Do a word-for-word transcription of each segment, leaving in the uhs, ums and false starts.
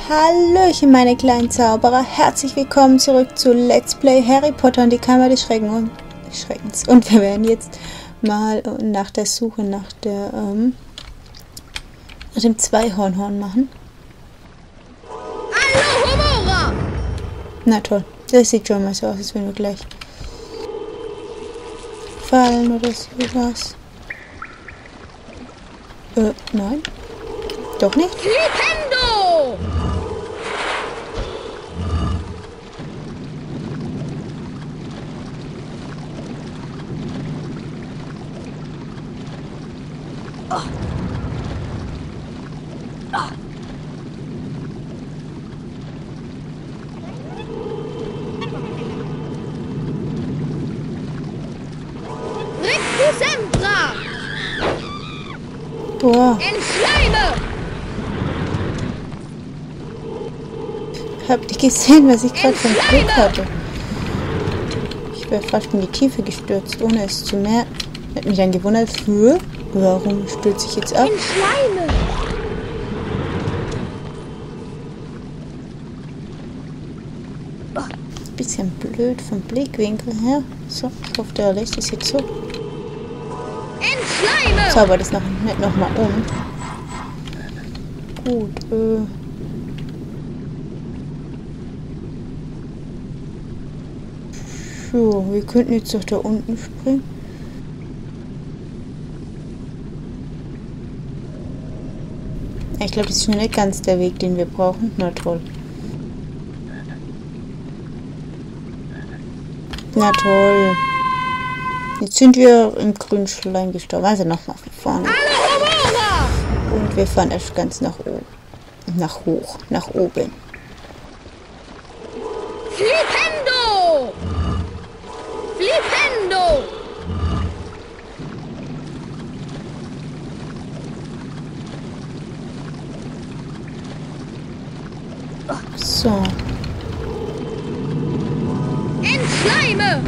Hallöchen meine kleinen Zauberer, herzlich willkommen zurück zu Let's Play Harry Potter und die Kammer des Schrecken und Schreckens. Und wir werden jetzt mal nach der Suche nach der ähm, nach dem Zweihornhorn machen. Alohomora! Na toll, das sieht schon mal so aus, als wenn wir gleich fallen oder sowas. Äh, nein. Doch nicht? Flipendo! Oh. Oh. Rectusempra! Boah. Entschleime! Habt ihr gesehen, was ich gerade für ein Glück hatte? Ich wäre fast in die Tiefe gestürzt, ohne es zu merken. Hat mich dann gewundert, für, warum stürze ich jetzt ab? Entschleime! Bisschen blöd vom Blickwinkel her. So, ich hoffe, der lässt es jetzt so. Entschleime! Zauber das noch nicht nochmal um. Gut, äh. So, wir könnten jetzt doch da unten springen. Ich glaube, das ist noch nicht ganz der Weg, den wir brauchen. Na toll. Na toll. Jetzt sind wir im grünen Schleim gestorben. Also nochmal von vorne. Alohomora! Und wir fahren erst ganz nach oben. Nach hoch. Nach oben. Flipendo! Flipendo! So. Entschleime!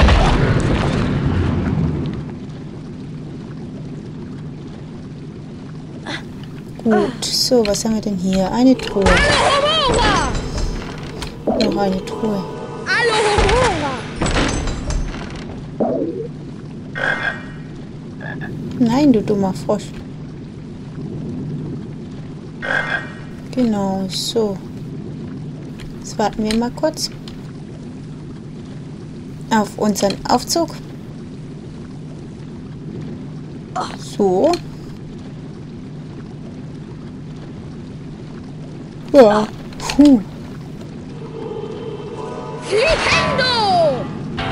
Gut. So, was haben wir denn hier? Eine Truhe. Alohomora! Noch eine Truhe. Alohomora! Nein, du dummer Frosch. Genau, so. Jetzt warten wir mal kurz auf unseren Aufzug. So. Ja. Puh. Flipendo!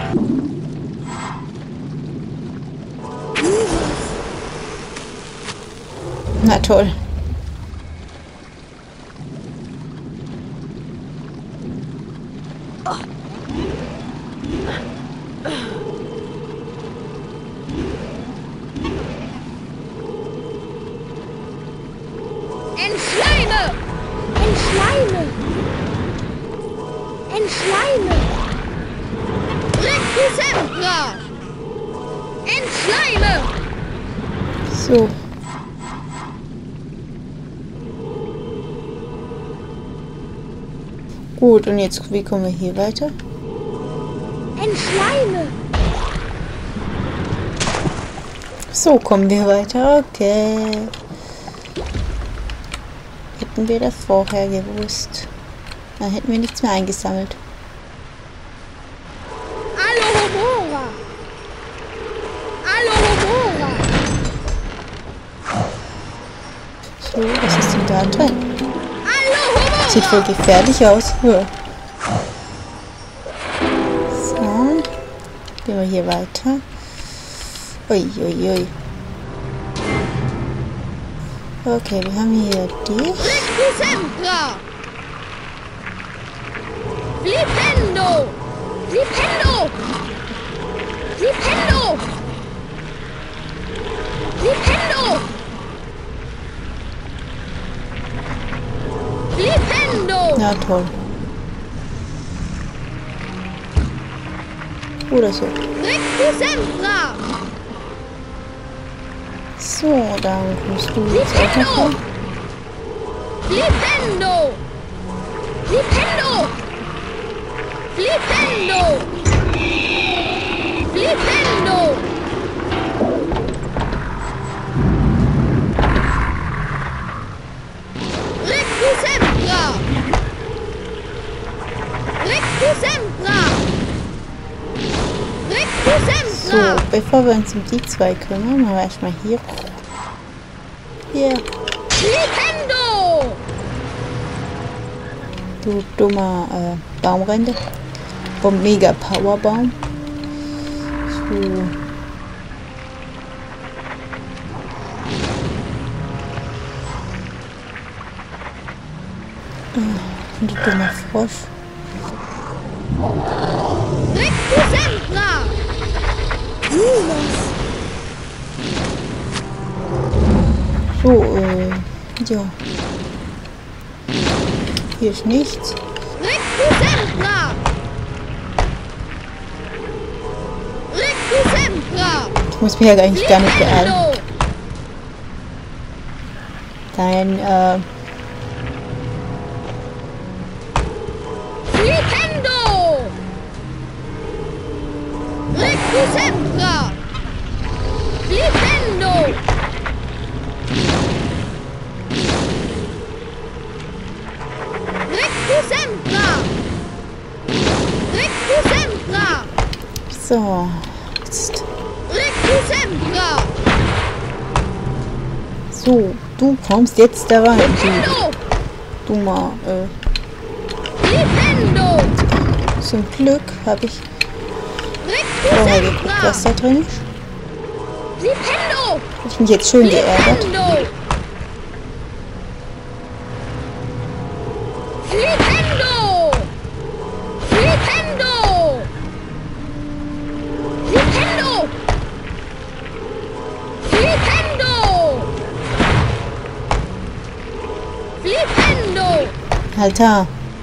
Na toll. Entschleime! Entschleime! Entschleime! Rectusempra! Entschleime! So. Gut, und jetzt, wie kommen wir hier weiter? Entschleime! So kommen wir weiter, okay. Hätten wir das vorher gewusst, dann hätten wir nichts mehr eingesammelt. Alohomora! Alohomora! So, was ist denn da drin? Alohomora! Sieht voll gefährlich aus. Ja. So, gehen wir hier weiter. Uiuiui. Ui, ui. Okay, wir haben hier die. Rectusempra! Flipendo! Flipendo! Flipendo! Flipendo! Flipendo! Na toll. Oder so. Rectusempra! So, dann kommst du jetzt auch noch Flipendo! rum. Flipendo! bevor wir uns um die zwei kümmern, machen wir erstmal hier. Hier. Flipendo! Du dummer äh, Baumrinde. Oh, mega Powerbaum. So. Äh, du dummer Frosch. Rectusempra! So, äh, ja. Hier ist nichts. Rectusempra! Rectusempra! Ich muss mich ja eigentlich gar nicht beeilen. Dein, äh... Flipendo! Rectusempra! Flipendo! Rectusempra! Rectusempra! So. Jetzt. Rectusempra! So, du kommst jetzt da rein. Flipendo! Du dummer, äh... Flipendo! Zum Glück habe ich vorher geguckt, Rectusempra! was da drin ist. Flipendo! Hab ich mich jetzt schön geärgert. Flipendo! Flipendo! Flipendo! Flipendo! Flipendo! Flipendo! Alter.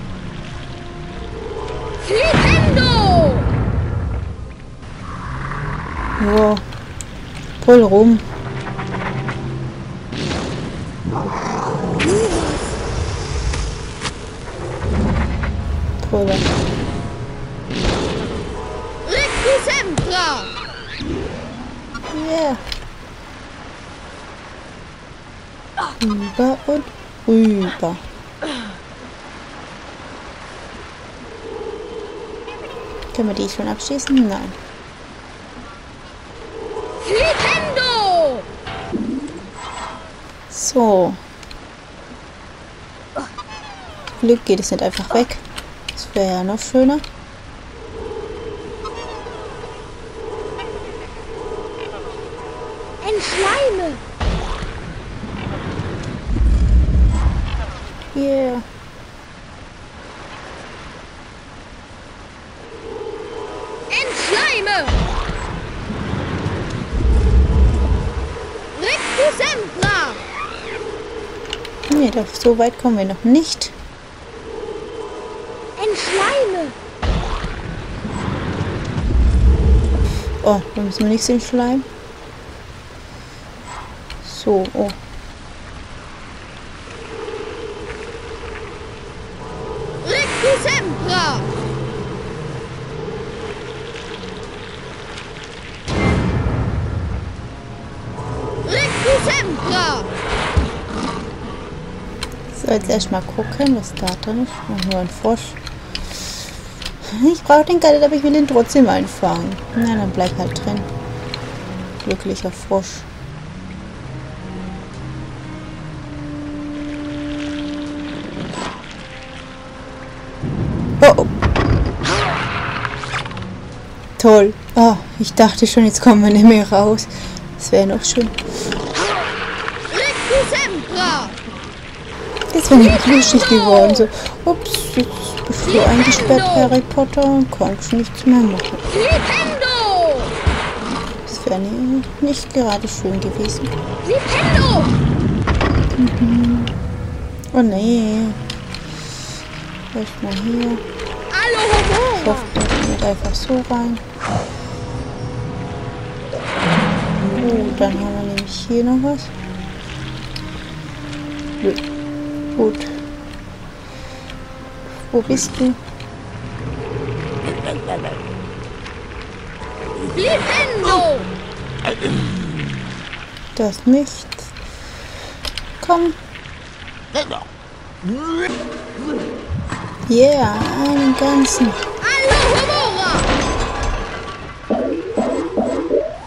Flipendo! Ja. Pull rum. Pull. Rectusempra! Yeah. Rüber und rüber. Können wir die schon abschließen? Nein. Flipendo! So. Glück geht es nicht einfach weg. Das wäre ja noch schöner. Entschleime! Yeah. Entschleime! Rectusempra! Nee, doch, so weit kommen wir noch nicht. Entschleime! Oh, da müssen wir nichts in Schleim. So, oh. Rectusempra! Rectusempra! So, jetzt erstmal gucken, was da drin ist. Oh, nur ein Frosch. Ich brauche den gar nicht, aber ich will ihn trotzdem einfangen. Na, dann bleib halt drin. Glücklicher Frosch. Oh, oh. Toll. Oh, ich dachte schon, jetzt kommen wir nicht mehr raus. Das wäre noch schön. Rectusempra! Jetzt bin ich lustig geworden. So, ups, jetzt bist du eingesperrt, Harry Potter, und kannst nichts mehr machen. Flipendo! Das wäre nicht, nicht gerade schön gewesen. Flipendo! Mhm. Oh nee. Erstmal hier. Alohomora! Software geht einfach so rein. Oh, dann haben wir nämlich hier noch was. Nö. Gut. Wo bist du? Flipendo! Das nicht. Komm. Yeah, einen ganzen. Alohomora!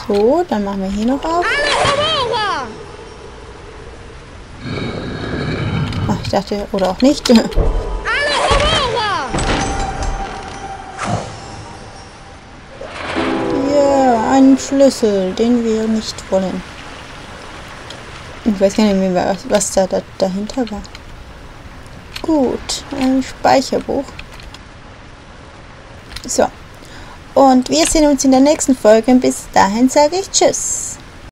Gut, dann machen wir hier noch auf. Alohomora! Ach, ich dachte, oder auch nicht. Alohomora! Ja, ein Schlüssel, den wir nicht wollen. Ich weiß gar nicht mehr, was, was da, da dahinter war. Gut, ein Speicherbuch. So. Und wir sehen uns in der nächsten Folge. Bis dahin sage ich Tschüss.